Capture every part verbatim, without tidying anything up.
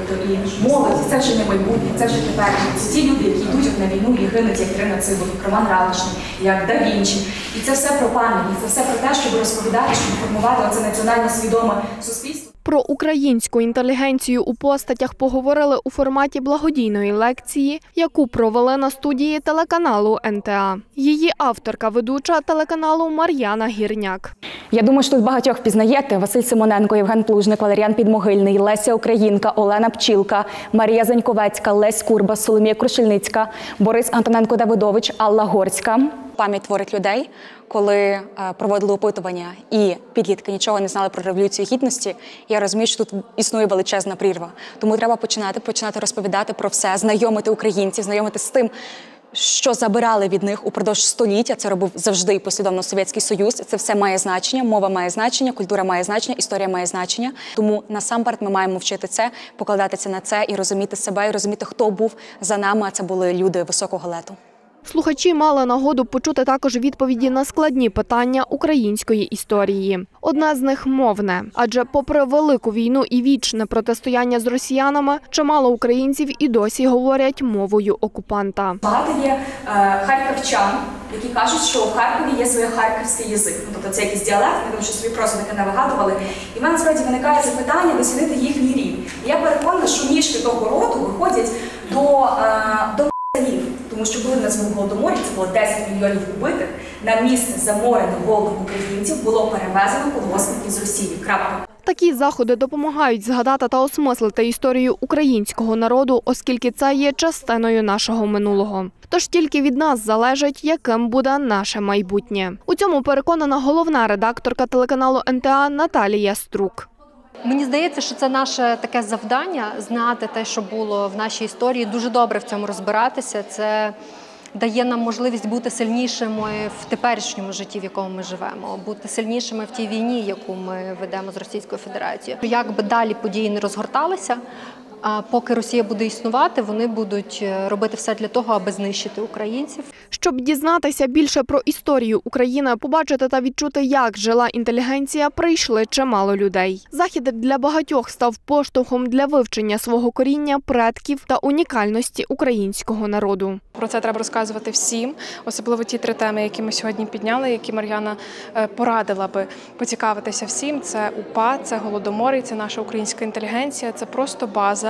тобто і молодь, це вже не майбутнє, це вже тепер. Це ті люди, які йдуть на війну і гинуть, як Ірина Цибух, як Роман Галичний, як Да Вінчі. І це все про пам'ять, це все про те, щоб розповідати, щоб формувати оце національно свідоме суспільство. Про українську інтелігенцію у постатях поговорили у форматі благодійної лекції, яку провели на студії телеканалу ен те а. Її авторка, ведуча телеканалу Мар'яна Гірняк. Я думаю, що тут багатьох впізнаєте: Василь Симоненко, Євген Плужник, Валеріан Підмогильний, Леся Українка, Олена Пчілка, Марія Заньковецька, Лесь Курбас, Соломія Крушельницька, Борис Антоненко-Давидович, Алла Горська. Пам'ять творить людей. Коли проводили опитування і підлітки нічого не знали про Революцію Гідності, я розумію, що тут існує величезна прірва. Тому треба починати, починати розповідати про все, знайомити українців, знайомити з тим, що забирали від них упродовж століття. Це робив завжди і послідовно Совєтський Союз. Це все має значення, мова має значення, культура має значення, історія має значення. Тому насамперед ми маємо вчити це, покладатися на це і розуміти себе, і розуміти, хто був за нами, а це були люди високого лету. Слухачі мали нагоду почути також відповіді на складні питання української історії. Одне з них – мовне. Адже попри велику війну і вічне протистояння з росіянами, чимало українців і досі говорять мовою окупанта. Багато є е, харківчан, які кажуть, що у Харкові є своє харківський язик. Ну, тобто це якийсь діалект, тому що собі просто таке не вигадували. І в мене справді виникає запитання дослідити їхній рівень. І я переконана, що ніжки того роду виходять до, е, до *********. Тому що коли в нас був Голодомор, це було десять мільйонів убитих, на місце заморених голодом українців було перевезено колгоспників з Росії. Крапка. Такі заходи допомагають згадати та осмислити історію українського народу, оскільки це є частиною нашого минулого. Тож тільки від нас залежить, яким буде наше майбутнє. У цьому переконана головна редакторка телеканалу ен те а Наталія Струк. Мені здається, що це наше таке завдання – знати те, що було в нашій історії, дуже добре в цьому розбиратися. Це дає нам можливість бути сильнішими в теперішньому житті, в якому ми живемо, бути сильнішими в тій війні, яку ми ведемо з Російською Федерацією. Як би далі події не розгорталися, а поки Росія буде існувати, вони будуть робити все для того, аби знищити українців. Щоб дізнатися більше про історію України, побачити та відчути, як жила інтелігенція, прийшли чимало людей. Захід для багатьох став поштовхом для вивчення свого коріння, предків та унікальності українського народу. Про це треба розказувати всім, особливо ті три теми, які ми сьогодні підняли, які Мар'яна порадила би поцікавитися всім. Це УПА, це Голодомор і це наша українська інтелігенція, це просто база.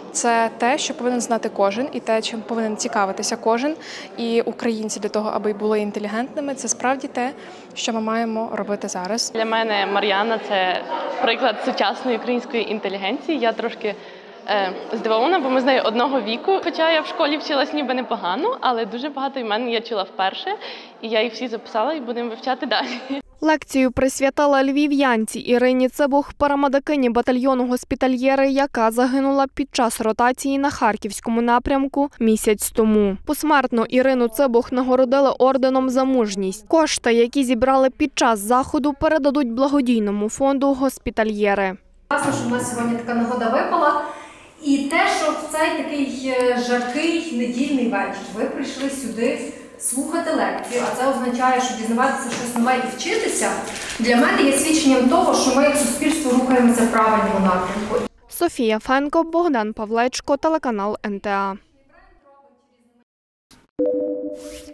Це те, що повинен знати кожен, і те, чим повинен цікавитися кожен. І українці для того, аби були інтелігентними, це справді те, що ми маємо робити зараз. Для мене Мар'яна – це приклад сучасної української інтелігенції. Я трошки е, здивована, бо ми з нею одного віку. Хоча я в школі вчилась ніби непогано, але дуже багато імен я чула вперше. І я їх всі записала і будемо вивчати далі. Лекцію присвятила львів'янці Ірині Цибух, парамедикині батальйону «Госпітальєри», яка загинула під час ротації на Харківському напрямку місяць тому. Посмертно Ірину Цибух нагородили орденом за мужність. Кошти, які зібрали під час заходу, передадуть благодійному фонду «Госпітальєри». Власне, що в нас сьогодні така нагода випала. І те, що в цей такий жаркий недільний вечір ви прийшли сюди слухати лекцію, а це означає, що дізнаватися щось нове і вчитися, для мене є свідченням того, що ми як суспільство рухаємося в правильному напрямку. Софія Фенко, Богдан Павлечко, телеканал ен те а.